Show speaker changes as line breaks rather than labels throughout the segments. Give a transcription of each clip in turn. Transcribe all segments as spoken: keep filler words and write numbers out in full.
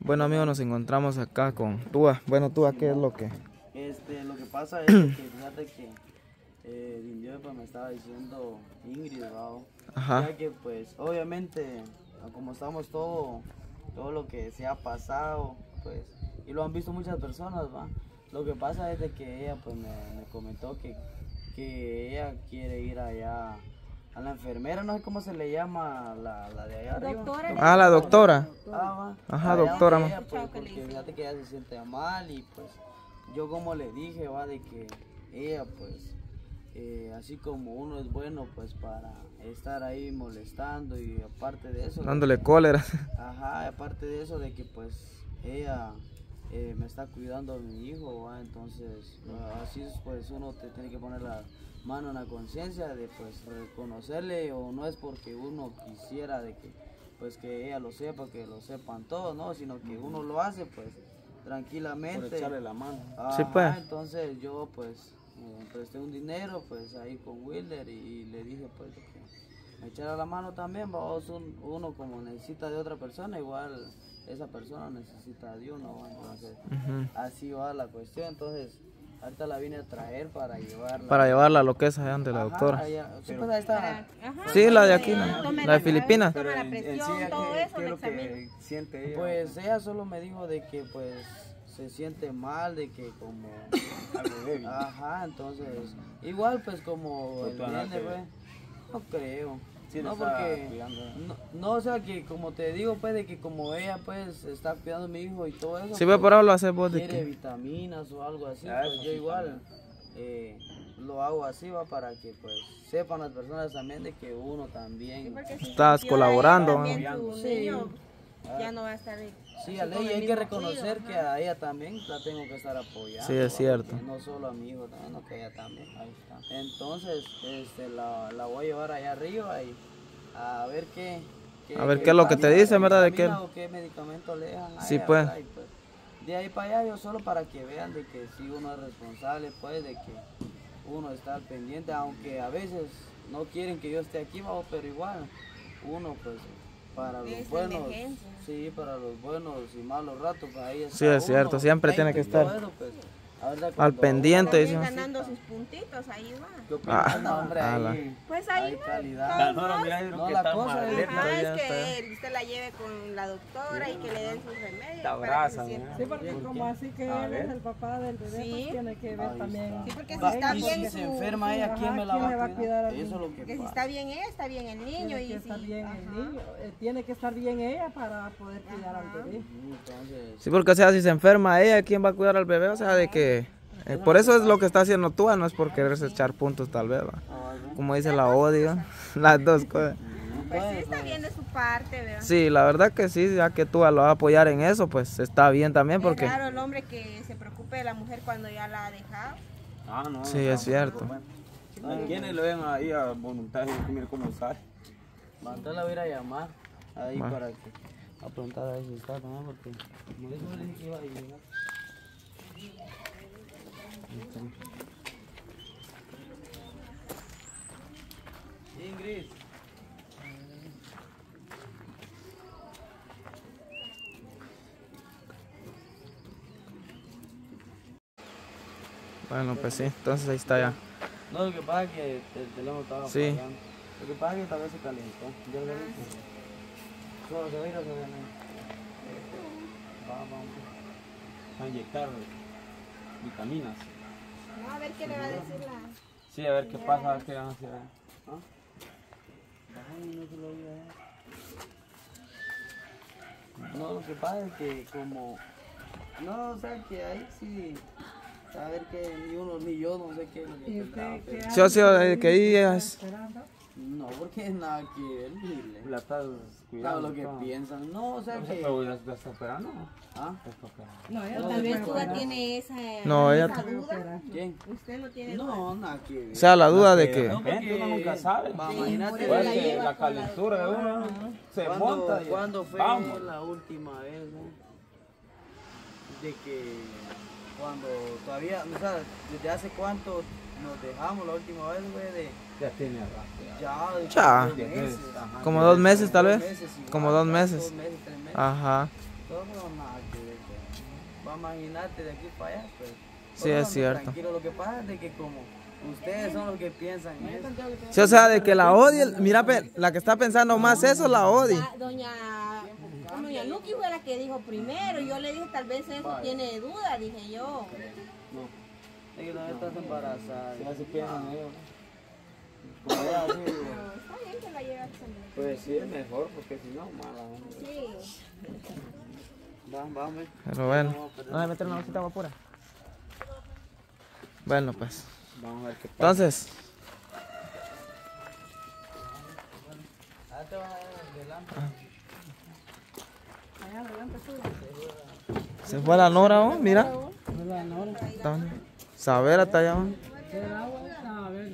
Bueno amigos, nos encontramos acá con Túa. Bueno Túa, ¿qué es lo que?
Este, lo que pasa es que fíjate que eh, el indio pues, me estaba diciendo Ingrid, ¿no?
Ajá.
Ya que pues obviamente como estamos todo, todo lo que se ha pasado, pues, y lo han visto muchas personas, ¿va? Lo que pasa es de que ella pues me, me comentó que, que ella quiere ir allá a la enfermera, no sé cómo se le llama la, la de allá arriba.
Doctora.
Ah, la doctora.
Ah, va.
Ajá,
Allá
doctora,
donde
ma.
ella, pues, porque fíjate que ella se siente mal y pues yo como le dije, va, de que ella pues eh, así como uno es bueno pues para estar ahí molestando y aparte de eso
Dándole
de,
cólera.
ajá, aparte de eso de que pues ella eh, me está cuidando a mi hijo, ¿va? Entonces así pues uno te tiene que poner la mano en la conciencia de pues reconocerle, o no es porque uno quisiera de que pues que ella lo sepa, que lo sepan todos, no, sino que uno lo hace pues tranquilamente.
Por echarle la mano.
Ajá,
Sí, pues.
entonces yo pues eh, presté un dinero pues ahí con Wilder y, y le dije pues de que me echara la mano también, vamos, un, uno como necesita de otra persona, igual esa persona necesita de uno, ¿va? Entonces
Uh-huh.
así va la cuestión. Entonces ahorita la vine a traer para llevarla.
Para llevarla a lo que es allá ante la
Ajá,
doctora.
allá, sí, pues ahí está.
Ajá,
Sí, la de aquí,
que
la-
tome
la de Filipinas.
Toma la
en- en
presión,
sí,
todo
¿qué-
eso,
qué es
el
lo
examen.
que siente ella?
Pues ella solo me dijo de que pues se siente mal, de que como
Algo débil.
ajá, entonces igual pues como
Pues
el
tú andas
viernes,
que-
pues, no creo.
Sí,
No,
le está
porque
cuidando.
no, no, o sea que como te digo pues de que como ella pues está cuidando a mi hijo y todo eso,
Si
pues,
ve por ahí lo haces vos de
quiere
que.
vitaminas o algo así,
Ah,
pues
eso
yo
sí
igual
también.
eh, lo hago así, va, para que pues sepan las personas también de que uno también
Porque si
Estás
sintió
colaborando,
a ella, también
¿no?
su
Sí.
niño
Ah,
ya no va a estar
sí,
así
a ley
con el
hay que
mismo
reconocer
cuido,
que
ajá.
a ella también la tengo que estar apoyando.
Sí, es
¿va?
cierto.
Porque no solo a mi hijo, también, no, que ella también. Ahí está. Entonces, este, la, la voy a llevar allá arriba y a ver qué.
A ver qué es lo que te dicen, ¿verdad? De qué-
vitamina o qué medicamento le dejan a
Sí,
ella,
pues.
¿verdad? Y, pues, de ahí para allá yo solo para que vean de que si uno es responsable, pues, de que uno está al pendiente, aunque a veces no quieren que yo esté aquí, ¿va? Pero igual, uno pues para los
Es
buenos,
emergencia.
sí, para los buenos y malos ratos, pues, ahí está
Sí, es cierto,
uno,
siempre tiene que
y todo
estar
eso, pues, ahorita
al
cuando
pendiente,
uno
dice.
También
necesita-
ganando sus puntitos, ahí va.
¿Qué opinas?
Ah,
no, hombre,
ala.
ahí
Pues ahí
hay
va.
calidad.
La Nora, mira, yo creo
No,
que
la
está
cosa
más
es-
alerta.
Ajá,
ya
es
está.
que usted la lleve con la doctora y que le den sus remedios.
Te
para que
abrazan,
se sienta
¿eh?
Sí, porque
¿Por
como
qué?
así que
A
él
ver.
es el papá del bebé,
Sí.
pues tiene que ver
Ahí
también.
está.
Sí, porque si
Va,
está
y
bien
si
su-
se enferma ella,
Ajá,
¿quién me la
¿quién
va
le va
a
a
cuidar?
cuidar al
Eso es
niño?
lo que
Que si
pasa.
está bien ella, está bien el niño.
Tiene
y
que
si,
estar bien el
ajá.
niño, eh, tiene que estar bien ella para poder cuidar al
Ajá.
bebé.
Entonces,
Sí, porque o sea, si se enferma ella, ¿quién va a cuidar al bebé? O sea, de que. eh, por eso es lo que está haciendo Túa, no es por quererse echar puntos tal vez, ¿va?
ah, ¿no?
Como dice la O, diga. Las dos cosas.
Pues sí, está bien de su parte, ¿verdad?
Sí, la verdad que sí, ya que Túa lo va a apoyar en eso, pues está bien también porque.
Es raro el hombre que se preocupe de la mujer cuando ya la ha dejado.
Ah, no.
Sí,
no,
es cierto.
¿A quiénes lo ven ahí a voluntarios? Mira cómo sale.
Entonces la voy a ir a llamar ahí
Va.
para que a preguntar a ver si está también, porque como dijo, le dije que iba a llegar. Ahí está. Ingrid.
Bueno, pues sí, entonces ahí está ya.
No, lo que pasa es que el teléfono estaba
Sí.
apagando. Lo que pasa es que tal vez se calentó. Ya lo dije. Solo se va a ir o se va a ir. Va, vamos.
A inyectar vitaminas.
No, a ver qué le va a decir la...
Sí, a ver qué pasa, a ver qué van a hacer.
¿Ah? Ay, no se lo oí a él. No, lo que pasa es que como... No, o sea que ahí sí... A ver que ni uno ni yo no sé qué es lo que
¿Y
pensaba,
usted
pero-
qué
Sí, o sea,
hace?
eh, que ahí es-
Esperando.
No, porque es nada que ver, dile.
La estás
Claro,
cuidando.
lo que
todo.
piensan. No, o sea
O sea,
que...
pero ya ya está operando.
¿Ah?
Ya está operando.
No, ella
No,
Tal vez
no,
tú
no,
ya
no.
tiene esa,
No, ella-
esa duda.
¿Quién?
Usted no tiene duda.
No, nada que ver.
O sea, la duda de
De
que.
repente uno nunca sabe.
Va,
Sí,
imagínate,
por eso
Puede
la
que
lleva
la
con la
calentura de
doctora.
uno se
¿Cuándo,
monta y
¿cuándo fue
vamos.
la última vez, no? De que cuando todavía, o sea, desde hace cuánto nos dejamos la última vez, güey, de
Ya tiene rato.
ya, de
Ya.
dos meses.
Ajá.
Como dos meses tal
Dos
vez.
meses igual,
Como dos
casi
meses.
Dos meses, tres meses.
Ajá.
todo nada que ver. Va a imaginarte de aquí para allá, pues.
Sí, es cierto.
Tranquilo, lo que pasa es de que como ustedes son los que piensan eso.
Sí, o sea, de que la odie, mira, pe- la que está pensando más eso, la odie.
La- Doña, doña Luqui fue la que dijo primero. Yo le dije, tal vez eso tiene duda, dije yo.
Es que no estás embarazada.
Ya se piensan ellos.
Como ella así,
Pero está bien que la lleve a salir.
Pues sí, es mejor, porque si no, mala. hombre.
Sí.
vamos, vamos.
Pero bueno, vamos a meter una bolsita de agua pura. Bueno, pues.
Vamos a ver qué pasa.
Entonces,
Ah, te vas a ir adelante.
Allá adelante tú.
se fue la Nora, ¿oh? Mira. Está- Saber hasta allá. ¿oh?
El agua, a ver.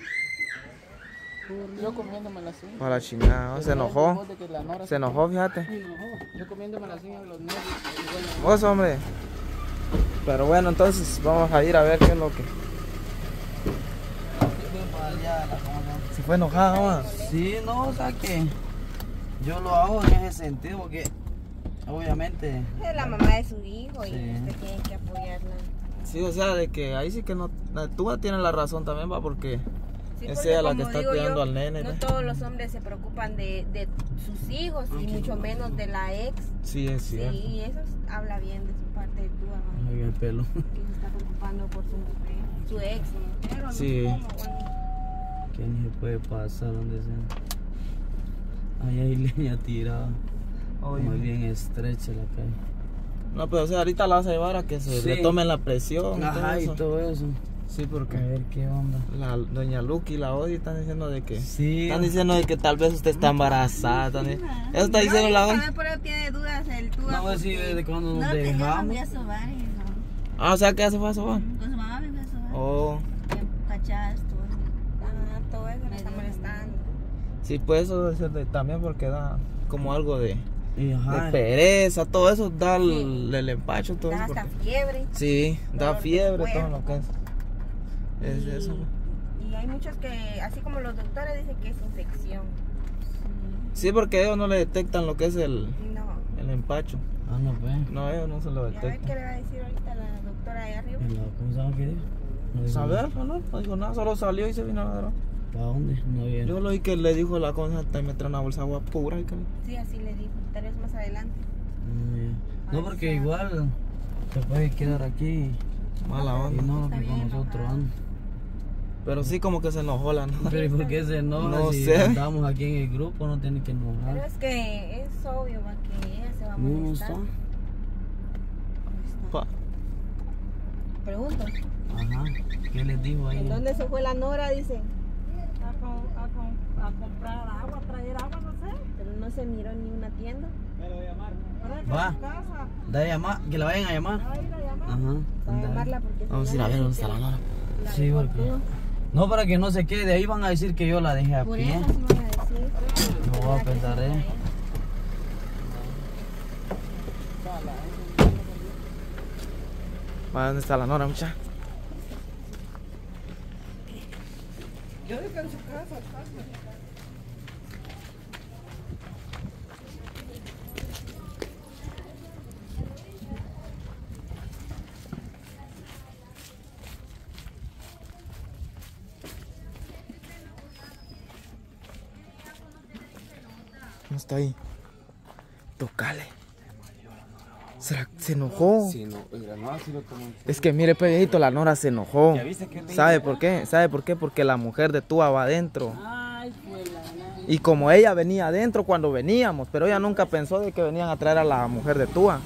Yo comiéndome así.
Para la chingada, ¿oh? Se enojó.
De que la Nora
Se enojó, fíjate.
Sí, no,
Yo comiéndome así a los nervios.
Vos, hombre. Pero bueno, entonces vamos a ir a ver qué es lo que. Se fue enojada, ¿oh?
Sí, no, o sea que yo lo hago en ese sentido porque obviamente
Es la mamá de su hijo y
Sí.
usted tiene que apoyarla.
Sí, o sea, de que ahí sí que no. Tú tienes la razón también, va, porque.
Sí,
Es
porque
ella la que
como
está
digo
cuidando
yo,
al nene,
no
¿ve?
todos los hombres se preocupan de, de sus hijos y mucho menos de la ex.
Sí, es
Sí,
cierto.
y eso es- habla bien de su parte de tu mamá,
Oiga el pelo.
que se está preocupando por su mujer, su ex, ¿no? Pero no
Sí.
sé cómo, bueno.
Que ni se puede pasar donde sea. Ahí hay leña tirada. Muy bien estrecha la calle.
No, pero o sea, ahorita la vas a llevar a que se
Sí.
le tomen la presión. y todo
Ajá, y
eso.
todo eso.
Sí,
A
porque
ver qué onda.
la doña Lucky y la Odi están diciendo de que.
Sí.
Están diciendo de que tal vez usted está embarazada. están di- Eso está diciendo la Odi.
También por eso tiene dudas el tú.
No, sí, desde cuando nos
No, que yo me
dejamos.
fui a sobar y no.
Ah, o sea que ya se fue a sobar.
Con su mamá me fui a sobar.
Oh,
Cachadas, todo eso. Ah, todo eso me está molestando.
sí, pues eso debe ser de- también porque da como algo de,
Y
de
ajá.
pereza, todo eso da el, el empacho, todo
Da
eso.
hasta
porque-
fiebre.
Sí, da
dolor de
fiebre, todo
cuerpo.
lo que es. Es
y,
eso.
y hay muchos que, así como los doctores dicen que es infección.
Sí, porque ellos no le detectan lo que es el,
No.
el empacho.
Ah, no, pues.
No, ellos no se lo
Y a ver qué
detectan.
le va a decir ahorita la doctora ahí arriba.
¿Y la- ¿Cómo se llama que dijo? No dijo
Saber,
nada.
no, no dijo nada, solo salió y se vino a la droga.
¿Para dónde? No viene.
Yo lo oí que le dijo la cosa, te meter una bolsa de agua pura y que.
Sí, así le dijo. Tal vez más adelante.
No, ya. No, porque igual se puede quedar aquí
Mala
y
onda.
no lo que con nosotros anda.
Pero sí como que se enojó la nota.
Pero ¿y por qué se enoja?
No
si
sé.
andamos aquí en el grupo, no tiene que
Pero
enojar.
es que es obvio va, que ella se va a
No, no
molestar.
está.
Pa-
Pregunto.
Ajá. ¿Qué les dijo ahí?
¿En dónde se fue la Nora? Dice.
A, com- a, com- a comprar agua, a traer agua, no sé.
Pero no se miró en ni una tienda.
Para que
Va.
a su casa.
Da a llamar, que la vayan a llamar.
Va a ir a llamar.
Ajá.
Para
anda.
llamarla porque si
Vamos a
no,
ir a ver
dice
dónde está
que
la Nora.
la
Sí,
dejó
porque-
tú.
No, para que no se quede, ahí van a decir que yo la dejé a
Por
pie.
eso sí van a decir.
No voy a
¿Verdad que
pensar,
sí?
eh.
Va, ¿dónde está la Nora, mucha?
Yo digo que en su casa está.
No está ahí. Tocale. ¿Será que se enojó?
Sí, no, oiga, no, así lo tomó.
Es que mire, pues viejito, la Nora se enojó.
¿Ya viste qué te
¿Sabe por qué? ¿Sabe por qué? Porque la mujer de Túa va adentro.
Ay, pues la la-
Y como ella venía adentro cuando veníamos, pero ella nunca pensó de que venían a traer a la mujer de Túa.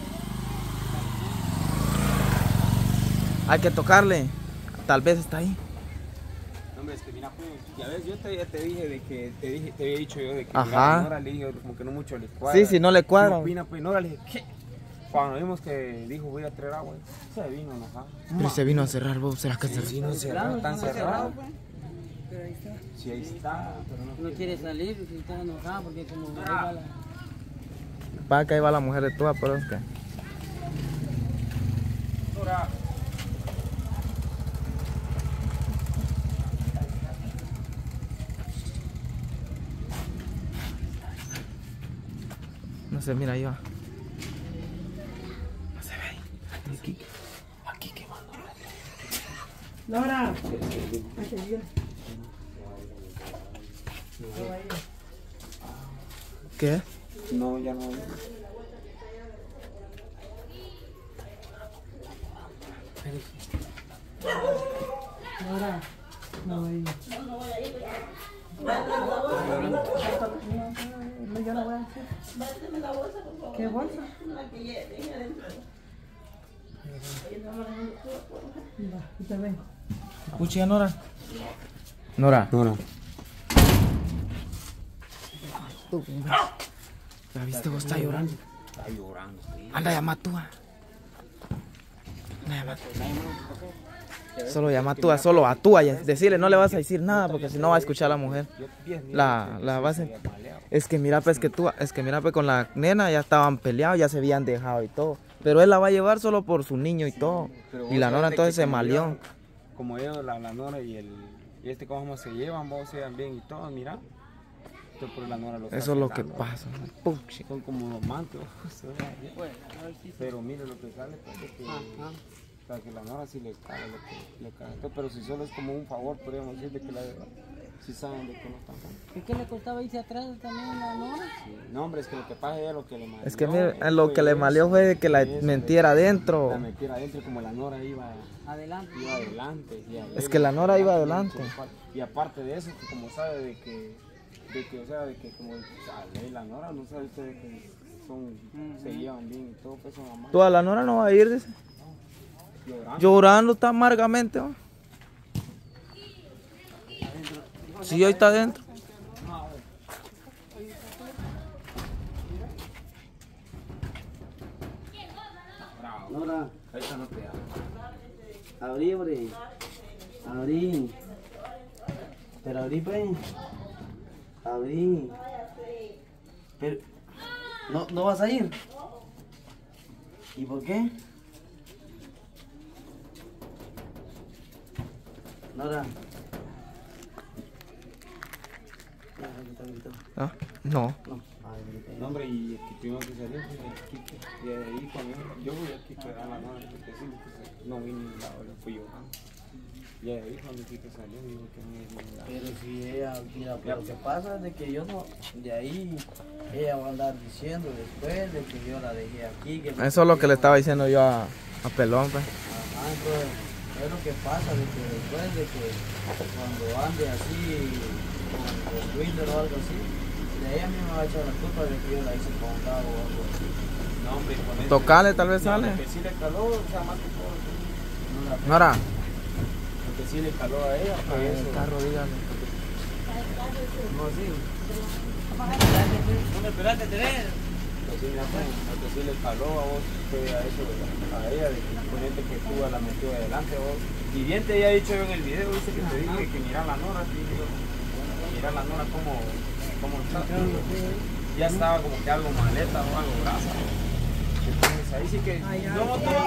Hay que tocarle. Tal vez está ahí.
Hombre, es que mira, pues, ya ves, yo te, ya te dije de que, te dije, te había dicho yo de que
Ajá.
mira, Nora le dije como que no mucho le cuadra.
Sí, si no le cuadra.
¿Qué opina, pues? Nora le dije, ¿qué? Cuando vimos que dijo voy a traer agua, se vino enojado.
Pero se vino a cerrar, vos. ¿Será que se
Sí, no cerrado, tan cerrado.
Pero ahí está.
Sí, ahí está, pero no.
No quiere salir si está enojada porque como ahí va la...
Va, que ahí va la mujer de Túa, pero es que.
Nora.
No sé, mira, ahí va. Aquí, aquí quemando.
Nora.
¿Qué?
No, ya no.
Nora. No voy a ir. No, yo no voy a hacer. ¿Qué bolsa? Va, y te vengo.
Escucha, Nora. Nora.
No, no.
¿La viste vos? Está llorando.
Está llorando.
Anda, llama tú. ah. Anda, llama tú. Solo llama tú, a- solo a tú. a- Decirle, no le vas a decir nada porque si no va a escuchar a la mujer. La, la vas a... Es que mira, pues que tú, es que mira, pues con la nena ya estaban peleados, ya se habían dejado y todo. Pero él la va a llevar solo por su niño y todo.
Pero
Y
vos
la
sabés
nora
de
entonces
que
se
como
malió.
yo- Como ellos, la, la nora y el y este cómo se llevan, vos se llevan bien y todo, mira. Esto por la nora lo está
Eso es lo que
aceptando.
pasa. Puchi.
Son como amantes. Pero mire lo que sale, pues, de que, o sea, que la nora sí le cae lo que le cae. Entonces, pero si solo es como un favor, podríamos decir de que la si saben de que no están juntos.
¿Y qué le costaba irse atrás también la Nora?
Sí. No, hombre, es que lo que pasa es lo que le malió.
Es que mire, lo que le malió fue de que la
eso,
mentiera
de-
adentro.
La metiera adentro como la nora iba
Adelante.
iba adelante. Y a
Es
él-
que la nora iba adelante.
Y aparte de eso, que como sabe de que, de que, o sea, de que como sabe, la nora no sabe usted de que son, se llevan bien y todo, pues son amantes.
Tú a la nora no va a ir, dice.
Llorando.
Llorando está amargamente. ¿no? Sí, hoy está adentro.
Nora,
Ahorita no te hablo.
abrí, abrí. Abrí. Pero abrí, pues. Abrí. Pero, ¿no, ¿no vas a ir? ¿Y por qué? Nora.
¿Ah? No.
No. Ay, grita.
No, hombre, y el que primero que salió fue el Kike. Y de ahí cuando yo fui aquí que a la nora, porque sí, pues, no vi ni lado, le fui llorando. Y de ahí cuando el Kike salió, dijo que no vi ni lado.
Pero si ella, mira, pero lo que pasa es de que yo no, de ahí, ella va a andar diciendo después de que yo la dejé aquí. Que
Eso es lo que le estaba diciendo yo a, a Pelón, pues.
Ajá, entonces, es lo que pasa, de que después de que cuando ande así, con, con Twitter o algo así, de ella misma va a echar la culpa de que yo la hice con un cabo o algo así.
No, hombre, con eso.
Tocale, tal vez
No,
sale.
Lo que sí le caló, o sea, más que todo.
No la
Nora.
Lo que sí le caló a ella fue eso.
El carro, dígale.
No, sí.
Lo que sí, mira, pues, lo que sí le caló a vos fue a eso, a ella, de que ponete que tú la metió adelante vos. Y bien te había dicho yo en el video, dice que te dije que mira la nora, sí, yo, mira la nora como, como está. Ya estaba como que algo maleta o algo grasa. Entonces ahí sí que no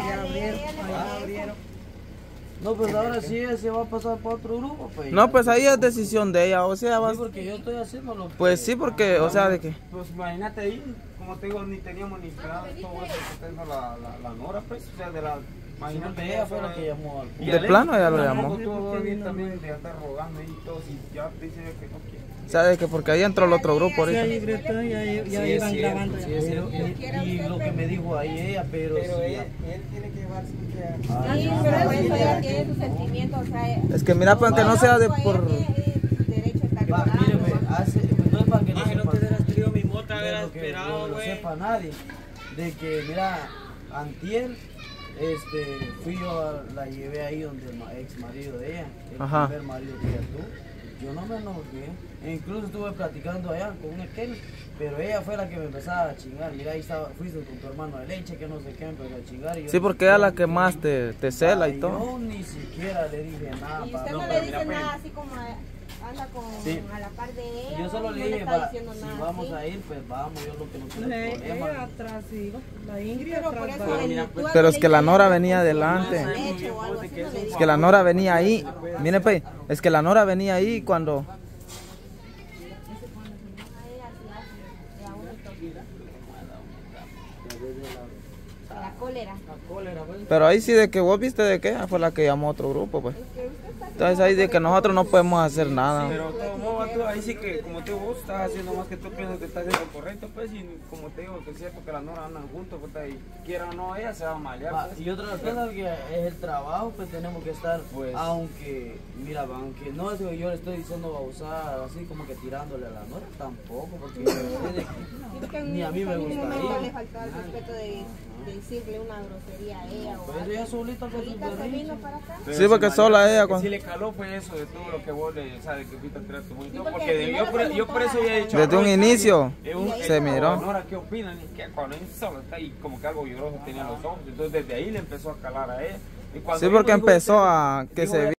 todo.
No, pues ahora sí ella se va a pasar para otro grupo, pues.
No, pues ahí es decisión de ella, o sea, va-
Sí, porque yo estoy haciendo lo que...
pues sí, porque, o sea, de que...
Pues imagínate ahí, como te digo, ni teníamos ni esperado todo eso que tengo la, la, la nora, pues, o sea, de la... Imagínate,
ella fue la que llamó al...
Y
De
Alex,
plano ella lo
pues,
llamó.
tampoco Todo bien también de andar rogando ahí y todo, si ya te dice que no quiere.
O sea, de que porque ahí entró el otro grupo ahorita.
Ya gritó, ya, ya
Sí,
iban
es cierto,
grabando.
sí, es cierto.
Y, y lo que me dijo ahí ella, pero,
Pero
sí,
ella, él tiene que llevarse que
ah,
Sí,
no,
pero
no,
por eso
no,
ella tiene sus sentimientos, o sea...
Es que mira, pues aunque no sea de
ella
por...
tiene su derecho a estar
Va,
llorando,
mire, güey,
¿no?
hace, pues, no es para que no
Ah, que no
sepa,
te hubieras traído mi mota,
de
hubieras
lo que
esperado,
no lo
güey.
sepa nadie, de que, mira, antier, este, fui yo, a- la llevé ahí donde el ma- ex marido de ella, el
Ajá.
primer marido que ella tuvo. Yo no me enojé, e incluso estuve platicando allá con un aquel, pero ella fue la que me empezaba a chingar. Mira, ahí estaba, fuiste con tu hermano de leche, que no sé qué, me empezó a chingar. Y yo
Sí, porque ella es la que más te, te cela y
Ay,
todo.
Yo ni siquiera le dije nada.
Y
pa-
usted no,
no,
le
pero
dice
mira, pues,
nada así como a- anda con,
Sí.
a la par de ella.
yo solo
no
le dije,
está
va,
diciendo
si
nada
vamos
así.
a ir, pues vamos, yo lo que no quiero
Le-
es
Ella
problema.
atrás, sí, la Ingrid
Pero por
atrás
eso
va.
el-
mira,
tú
pues,
a
Pero
no
es
le
que la
dices
Nora
nada,
venía
pues,
adelante.
no has hecho o algo así, no le dices.
Es que la Nora venía ahí. Mire, pues, es que la Nora venía ahí cuando...
La cólera.
La cólera, pues.
Pero ahí sí de que vos viste de que ella fue la que llamó a otro grupo, pues. Entonces ahí de que nosotros no podemos hacer nada.
Pero de todo modo, tú, ahí sí que, como te digo, vos estás haciendo más que tú piensas que estás haciendo correcto, pues, y como te digo, que es cierto que las noras andan juntos, pues, y quiera o no, ella se va a malear,
Va,
pues.
y otra cosa que es el trabajo, pues tenemos que estar,
Pues.
aunque, mira, aunque no es que yo le estoy diciendo a usar así como que tirándole a la nora, tampoco, porque yo sé de que ni a mí me
En ningún momento
gustaría.
le faltó el respeto de, de decirle una grosería a ella o
Pues
algo.
ella solita con su
Solita se
berrinche.
vino para acá.
Pero
Sí, porque
se
sola
maleó,
ella
que
con-
Sí le caló fue eso de todo lo que vos le sabes que fuiste a tirar tu bonito.
Sí, porque
porque de-
primero
yo, por,
se
yo por eso
montó
ya he
a-
dicho.
Desde un
"Ay,
inicio
es un-
se
es-
miró.
Nora, ¿qué opinan? Y que cuando él solo está ahí como que algo lloroso tenía los ojos. Entonces desde ahí le empezó a calar a ella. Y cuando
Sí,
vino,
porque
dijo,
empezó
"Este-
a que
dijo,
se